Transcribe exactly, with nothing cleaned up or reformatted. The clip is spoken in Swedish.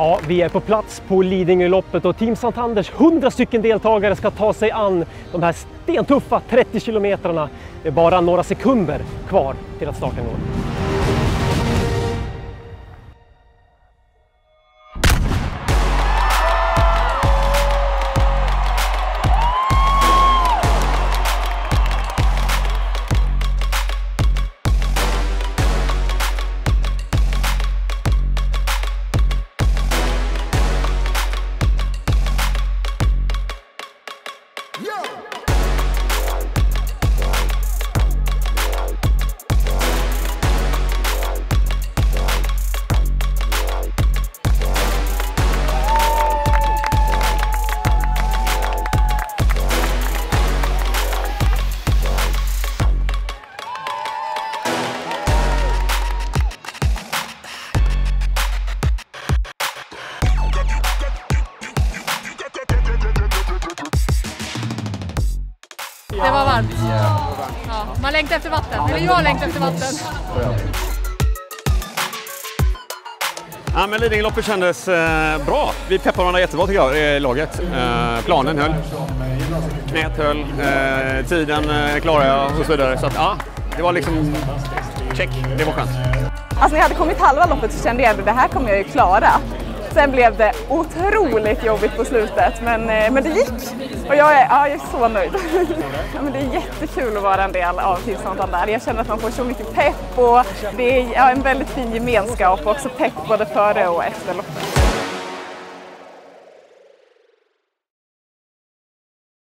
Ja, vi är på plats på Lidingöloppet och Team Santanders hundra stycken deltagare ska ta sig an de här stentuffa trettio kilometrarna. Det är bara några sekunder kvar till att starten går. Det var varmt. Ja, man längtar efter vatten. Eller jag längtar efter vatten. Ja, men Lidingöloppet kändes eh, bra. Vi peppade varandra jättebra tycker jag i laget. Eh, planen höll. Knät höll. Eh, tiden eh, klarade jag och så vidare. Så att, ja, det var liksom check. Det var skönt. Alltså när jag hade kommit halva loppet så kände jag att det här kommer jag ju klara. Sen blev det otroligt jobbigt på slutet, men, men det gick. Och jag är, ja, jag är så nöjd. Ja, men det är jättekul att vara en del av Team Santander. Jag känner att man får så mycket pepp och det är ja, en väldigt fin gemenskap och också pepp både före och efter loppet.